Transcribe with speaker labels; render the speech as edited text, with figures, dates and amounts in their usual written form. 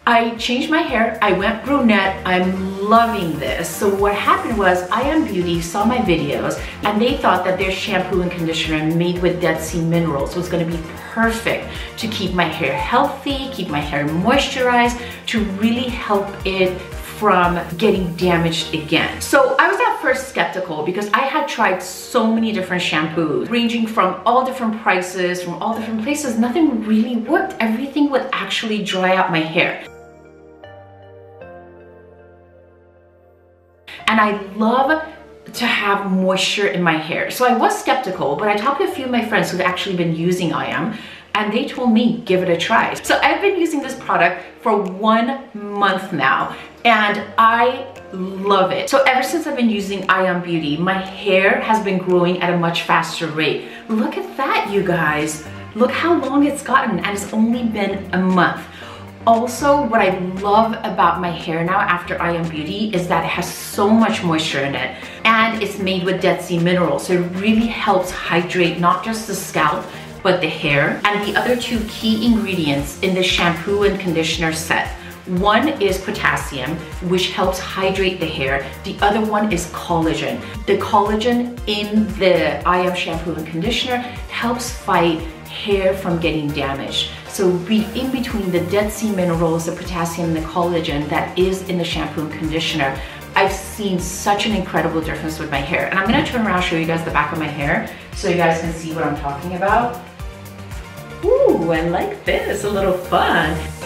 Speaker 1: I changed my hair, I went brunette, I'm loving this. So what happened was IM Beauty saw my videos and they thought that their shampoo and conditioner made with Dead Sea minerals was gonna be perfect to keep my hair healthy, keep my hair moisturized, to really help it from getting damaged again. So I was at first skeptical because I had tried so many different shampoos, ranging from all different prices, from all different places. Nothing really worked. Everything would actually dry out my hair. And I love to have moisture in my hair. So I was skeptical, but I talked to a few of my friends who've actually been using IM, and they told me, give it a try. So I've been using this product for 1 month now, and I love it. So ever since I've been using IM Beauty, my hair has been growing at a much faster rate. Look at that, you guys. Look how long it's gotten, and it's only been a month. Also, what I love about my hair now after IM Beauty is that it has so much moisture in it, and it's made with Dead Sea minerals, so it really helps hydrate not just the scalp, but the hair. And the other 2 key ingredients in the shampoo and conditioner set. One is potassium, which helps hydrate the hair. The other one is collagen. The collagen in the IM shampoo and conditioner helps fight hair from getting damaged. So in between the Dead Sea minerals, the potassium, and the collagen that is in the shampoo and conditioner, I've seen such an incredible difference with my hair. And I'm gonna turn around and show you guys the back of my hair so you guys can see what I'm talking about. Ooh, I like this, a little fun.